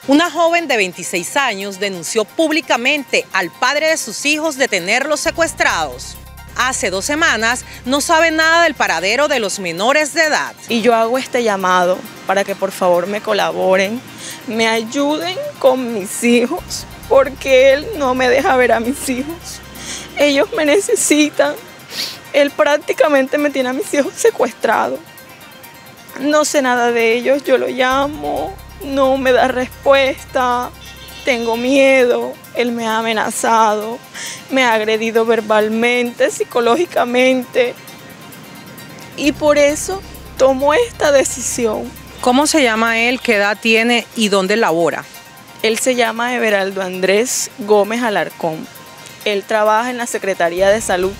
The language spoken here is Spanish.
Una joven de 26 años denunció públicamente al padre de sus hijos de tenerlos secuestrados. Hace 2 semanas no sabe nada del paradero de los menores de edad. Y yo hago este llamado para que por favor me colaboren, me ayuden con mis hijos, porque él no me deja ver a mis hijos. Ellos me necesitan. Él prácticamente me tiene a mis hijos secuestrados. No sé nada de ellos, yo lo llamo, no me da respuesta, tengo miedo, él me ha amenazado, me ha agredido verbalmente, psicológicamente, y por eso tomo esta decisión. ¿Cómo se llama él? ¿Qué edad tiene y dónde labora? Él se llama Everaldo Andrés Gómez Alarcón. Él trabaja en la Secretaría de Salud